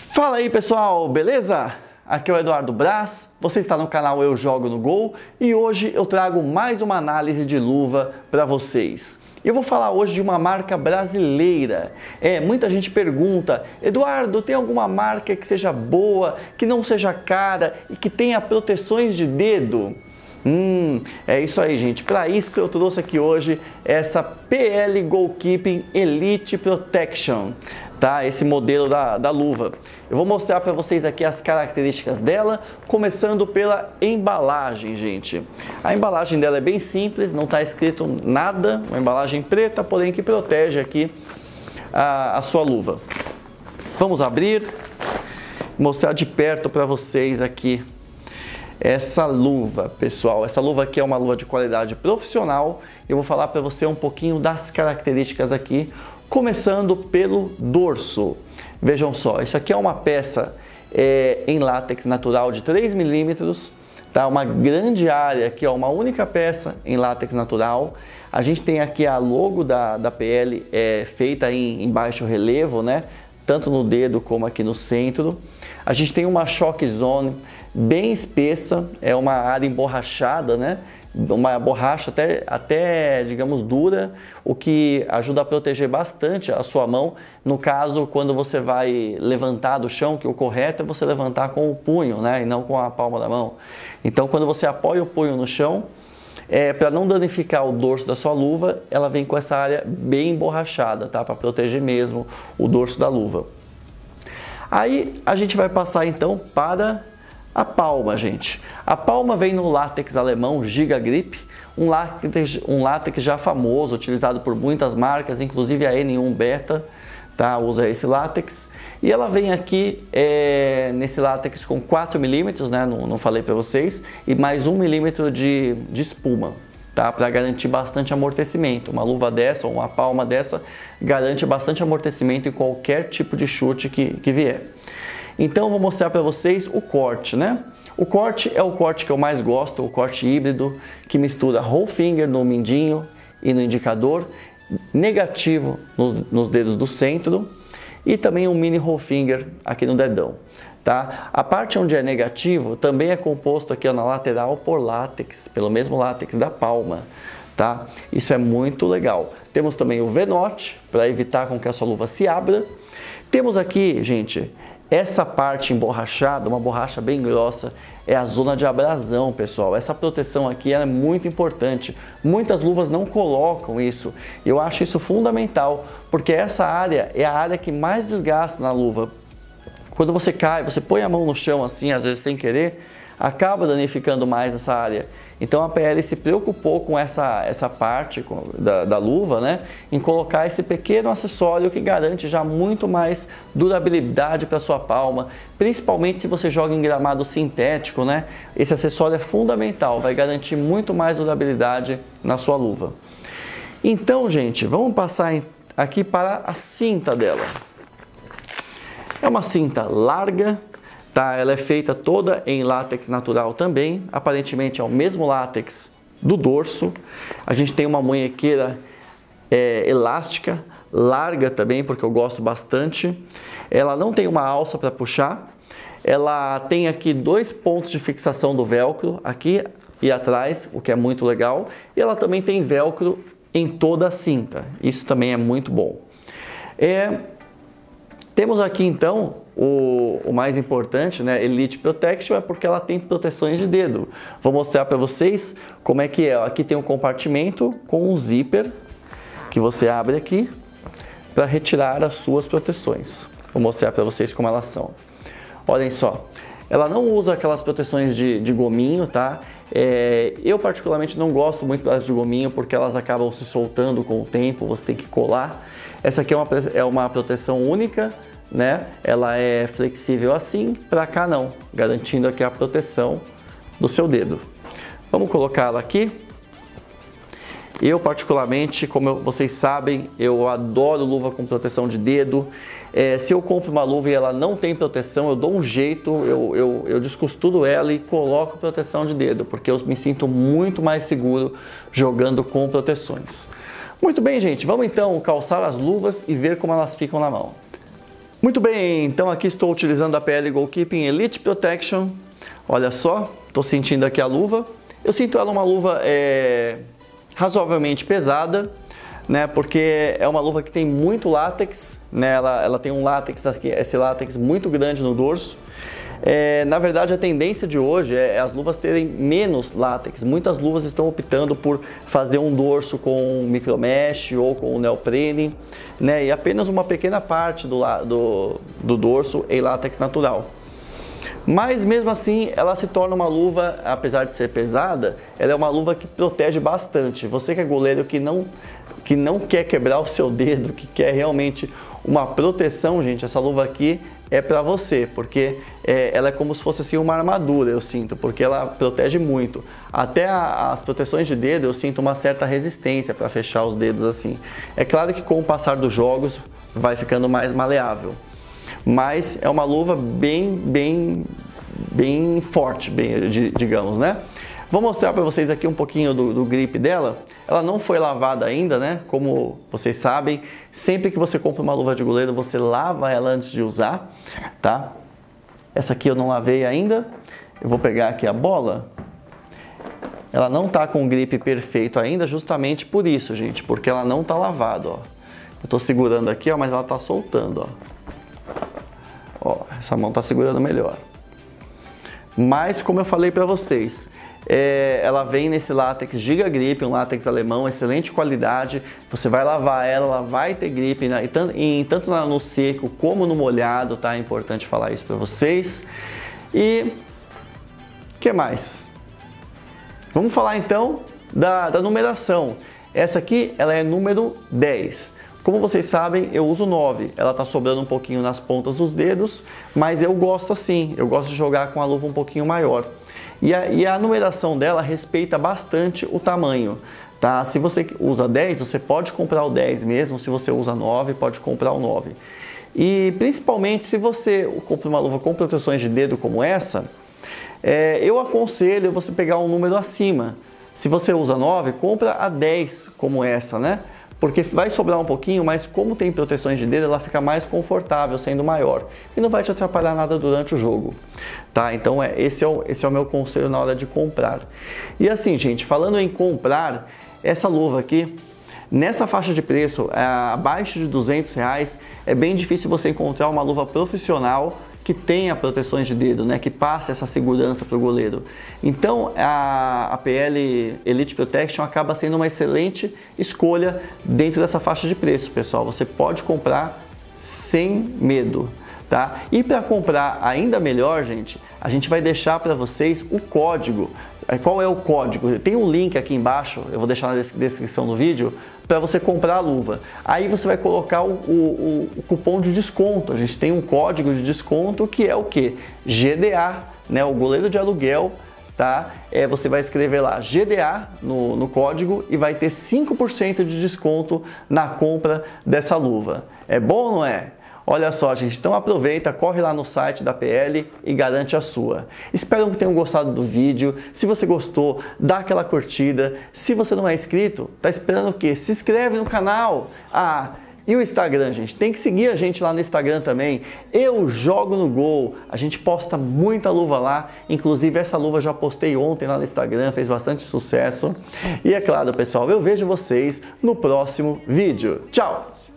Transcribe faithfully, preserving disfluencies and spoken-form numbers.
Fala aí pessoal, beleza? Aqui é o Eduardo Braz, você está no canal Eu Jogo no Gol e hoje eu trago mais uma análise de luva para vocês. Eu vou falar hoje de uma marca brasileira. É, muita gente pergunta, Eduardo, tem alguma marca que seja boa, que não seja cara e que tenha proteções de dedo? Hum, é isso aí, gente. Para isso eu trouxe aqui hoje essa P L Goalkeeping Elite Protection, tá? Esse modelo da, da luva. Eu vou mostrar para vocês aqui as características dela, começando pela embalagem, gente. A embalagem dela é bem simples, não está escrito nada, uma embalagem preta, porém que protege aqui a, a sua luva. Vamos abrir, mostrar de perto para vocês aqui essa luva, pessoal. Essa luva aqui é uma luva de qualidade profissional. Eu vou falar para você um pouquinho das características aqui, começando pelo dorso. Vejam só, isso aqui é uma peça é, em látex natural de três milímetros, tá? Uma grande área aqui, ó, uma única peça em látex natural. A gente tem aqui a logo da, da P L é, feita em, em baixo relevo, né? Tanto no dedo como aqui no centro. A gente tem uma shock zone bem espessa, é uma área emborrachada, né? Uma borracha até, até, digamos, dura, o que ajuda a proteger bastante a sua mão. No caso, quando você vai levantar do chão, que o correto é você levantar com o punho, né? E não com a palma da mão. Então, quando você apoia o punho no chão, é, para não danificar o dorso da sua luva, ela vem com essa área bem emborrachada, tá? Para proteger mesmo o dorso da luva. Aí, a gente vai passar então para a palma, gente. A palma vem no látex alemão Giga Grip, um látex, um látex já famoso, utilizado por muitas marcas, inclusive a N um Beta, tá? Usa esse látex. E ela vem aqui é, nesse látex com quatro milímetros, né? Não, não falei para vocês, e mais um milímetro de, de espuma, tá? Para garantir bastante amortecimento. Uma luva dessa ou uma palma dessa garante bastante amortecimento em qualquer tipo de chute que, que vier. Então eu vou mostrar para vocês o corte, né? O corte é o corte que eu mais gosto, o corte híbrido, que mistura whole finger no mindinho e no indicador, negativo nos, nos dedos do centro e também um mini whole finger aqui no dedão, tá? A parte onde é negativo também é composto aqui ó, na lateral por látex, pelo mesmo látex da palma, tá? Isso é muito legal. Temos também o V-Notch para evitar com que a sua luva se abra. Temos aqui, gente, essa parte emborrachada, uma borracha bem grossa, é a zona de abrasão, pessoal. Essa proteção aqui é muito importante. Muitas luvas não colocam isso. Eu acho isso fundamental, porque essa área é a área que mais desgasta na luva. Quando você cai, você põe a mão no chão assim, às vezes sem querer, acaba danificando mais essa área. Então a P L se preocupou com essa, essa parte da, da luva, né, em colocar esse pequeno acessório que garante já muito mais durabilidade para sua palma, principalmente se você joga em gramado sintético, né, esse acessório é fundamental, vai garantir muito mais durabilidade na sua luva. Então, gente, vamos passar aqui para a cinta dela. É uma cinta larga. Tá, ela é feita toda em látex natural também, aparentemente é o mesmo látex do dorso. A gente tem uma munhequeira é, elástica, larga também, porque eu gosto bastante. Ela não tem uma alça para puxar. Ela tem aqui dois pontos de fixação do velcro, aqui e atrás, o que é muito legal. E ela também tem velcro em toda a cinta, isso também é muito bom. É... Temos aqui então o, o mais importante, né? Elite Protection, é porque ela tem proteções de dedo. Vou mostrar para vocês como é que é. Aqui tem um compartimento com um zíper que você abre aqui para retirar as suas proteções. Vou mostrar para vocês como elas são. Olhem só, ela não usa aquelas proteções de, de gominho, tá? É, eu particularmente não gosto muito das de gominho porque elas acabam se soltando com o tempo, você tem que colar. Essa aqui é uma, é uma proteção única, né? Ela é flexível assim, para cá não, garantindo aqui a proteção do seu dedo. Vamos colocá-la aqui. Eu particularmente, como eu, vocês sabem, eu adoro luva com proteção de dedo. É, se eu compro uma luva e ela não tem proteção, eu dou um jeito, eu, eu, eu descosturo ela e coloco proteção de dedo, porque eu me sinto muito mais seguro jogando com proteções. Muito bem, gente, vamos então calçar as luvas e ver como elas ficam na mão. Muito bem, então aqui estou utilizando a P L Goalkeeping Elite Protection. Olha só, estou sentindo aqui a luva. Eu sinto ela uma luva é, razoavelmente pesada, né? Porque é uma luva que tem muito látex, né? Ela, ela tem um látex aqui, esse látex muito grande no dorso. É, na verdade, a tendência de hoje é as luvas terem menos látex. Muitas luvas estão optando por fazer um dorso com micromesh ou com neoprene, né? E apenas uma pequena parte do, do, do dorso em látex natural. Mas mesmo assim, ela se torna uma luva, apesar de ser pesada, ela é uma luva que protege bastante. Você que é goleiro que não, que não quer quebrar o seu dedo, que quer realmente uma proteção, gente, essa luva aqui é para você, porque é, ela é como se fosse assim uma armadura, eu sinto, porque ela protege muito. Até a, as proteções de dedo eu sinto uma certa resistência para fechar os dedos assim. É claro que com o passar dos jogos vai ficando mais maleável, mas é uma luva bem, bem, bem forte, bem, digamos, né? Vou mostrar para vocês aqui um pouquinho do, do grip dela. Ela não foi lavada ainda, né? Como vocês sabem, sempre que você compra uma luva de goleiro, você lava ela antes de usar, tá? Essa aqui eu não lavei ainda. Eu vou pegar aqui a bola. Ela não tá com o grip perfeito ainda, justamente por isso, gente, porque ela não tá lavada, ó. Eu tô segurando aqui, ó, mas ela tá soltando, ó. Ó, essa mão tá segurando melhor. Mas, como eu falei para vocês, É, ela vem nesse látex Giga Grip, um látex alemão, excelente qualidade. Você vai lavar ela, ela vai ter grip, né? e tanto, em, tanto no seco como no molhado, tá? É importante falar isso para vocês. E o que mais? Vamos falar então da, da numeração. Essa aqui ela é número dez. Como vocês sabem, eu uso nove. Ela tá sobrando um pouquinho nas pontas dos dedos, mas eu gosto assim. Eu gosto de jogar com a luva um pouquinho maior. E a, e a numeração dela respeita bastante o tamanho, tá? Se você usa dez, você pode comprar o dez mesmo. Se você usa nove, pode comprar o nove. E principalmente se você compra uma luva com proteções de dedo como essa, é, eu aconselho você pegar um número acima. Se você usa nove, compra a dez como essa, né? Porque vai sobrar um pouquinho, mas como tem proteções de dedo, ela fica mais confortável sendo maior e não vai te atrapalhar nada durante o jogo, tá? Então é, esse, é o, esse é o meu conselho na hora de comprar. E assim, gente, falando em comprar, essa luva aqui, nessa faixa de preço, é, abaixo de duzentos reais, é bem difícil você encontrar uma luva profissional que tenha proteções de dedo, né, que passe essa segurança para o goleiro. Então a, a P L Elite Protection acaba sendo uma excelente escolha dentro dessa faixa de preço, pessoal. Você pode comprar sem medo, tá? E para comprar ainda melhor, gente, a gente vai deixar para vocês o código. Qual é o código? Tem um link aqui embaixo, eu vou deixar na descrição do vídeo, para você comprar a luva. Aí você vai colocar o, o, o cupom de desconto. A gente tem um código de desconto que é o que? G D A, né? O goleiro de aluguel, tá? É, você vai escrever lá G D A no, no código e vai ter cinco por cento de desconto na compra dessa luva. É bom ou não é? Olha só, gente, então aproveita, corre lá no site da P L e garante a sua. Espero que tenham gostado do vídeo. Se você gostou, dá aquela curtida. Se você não é inscrito, tá esperando o quê? Se inscreve no canal. Ah, e o Instagram, gente, tem que seguir a gente lá no Instagram também. Eu Jogo no Gol. A gente posta muita luva lá. Inclusive, essa luva eu já postei ontem lá no Instagram, fez bastante sucesso. E é claro, pessoal, eu vejo vocês no próximo vídeo. Tchau!